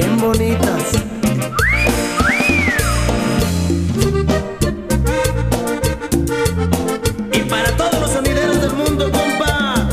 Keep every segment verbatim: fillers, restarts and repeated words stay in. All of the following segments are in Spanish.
bien bonitas. Y para todos los sonideros del mundo, compa.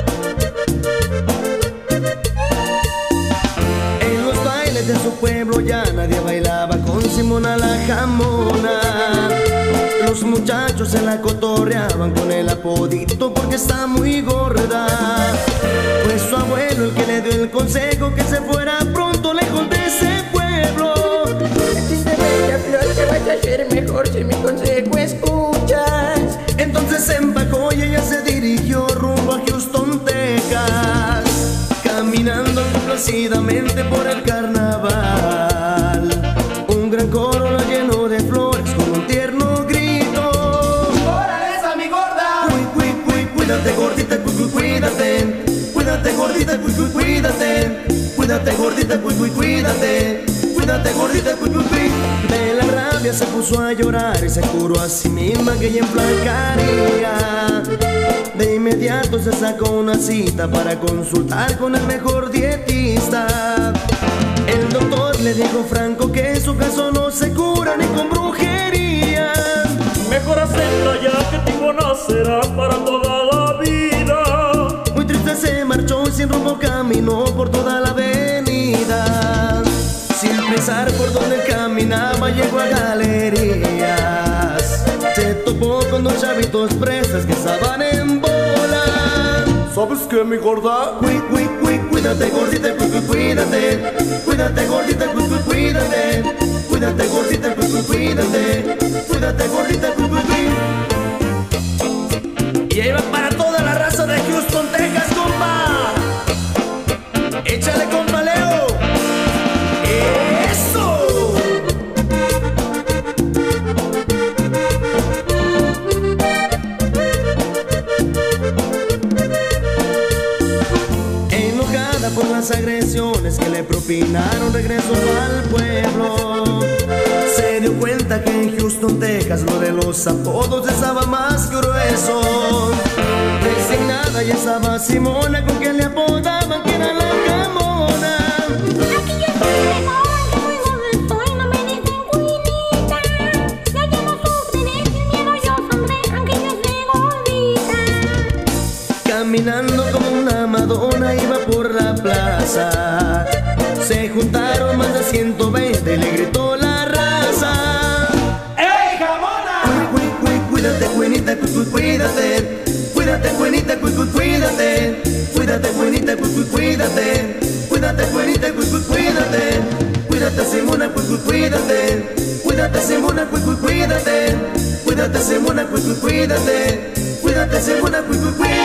En los bailes de su pueblo ya nadie bailaba con Simona la Jamona. Los muchachos se la cotorreaban con el apodito porque está muy gorda. Fue su abuelo el que le dio el consejo que se fuera pronto lejos de ese pueblo. Dice bella flor que vas a ser mejor si mi consejo escuchas. Entonces se empacó y ella se dirigió rumbo a Houston, Texas, caminando complacidamente por el carnaval. Un gran coro la llenó de flores con un tierno grito. ¡Órale esa mi gorda! Cuí, cuí, cuí, cuídate gordita, cuí, cuí, cuídate. Cuídate gordita, cuí, cuí, cuídate. Cuídate gordita, cuí, cuí, cuídate. Cuídate gordita, cuí, cuí, cuí. De la rabia se puso a llorar y se juró a sí misma que ella emplacaría. De inmediato se sacó una cita para consultar con el mejor dietista. El doctor le dijo franco que su caso no se cura ni con brujería. Mejor acepta ya que tipo nacerá para toda la vida. Muy triste se marchó y sin rumbo caminó por toda la avenida. Sin pensar por dónde caminaba llegó a galerías. Se topó con dos chavitos presas que estaban en bola. ¿Sabes qué, mi gorda? Cuí, cuí, cuí, cuídate gordita, cuí, cuí, cuídate. Cuídate gordita, cuí, cuí, cuídate. Cuídate gordita, cuí, cuí, cuídate. Cuídate gordita, cuí, cuí, cuí. Y ahí va para toda la raza de Houston, Texas, compa. Échale, compa Leo. ¡Eso! Enojada por las agresiones que le propinaron, regresó al pueblo. Se dio cuenta que en Houston, Texas, lo de los apodos estaba más grueso. Resignada ya estaba Simona, con quien le apodaban que era la Jamona. Aquí yo estoy mejor, que muy gorda estoy, no me dicen cuinita. Ya yo no sufriré sin miedo, yo saldré, aunque yo esté gordita. Caminando como una Madonna iba por la plaza. Se juntaron más de ciento veinte y le gritó la raza. ¡Ey, Jamona! Cuí, cuí, cuídate, cuinita, cuí, cuí, cuídate. Cuídate, cuinita, cuí, cuí, cuídate. Cuídate, cuinita, cuí, cuí, cuídate. Cuídate, cuinita, cuí, cuí, cuídate. Cuídate, Simona, cuí, cuí, cuídate. Cuídate, Simona, cuí, cuí, cuídate. Cuídate, Simona, cuí, cuí, cuídate. Cuídate, Simona, cuí, cuí, cuídate.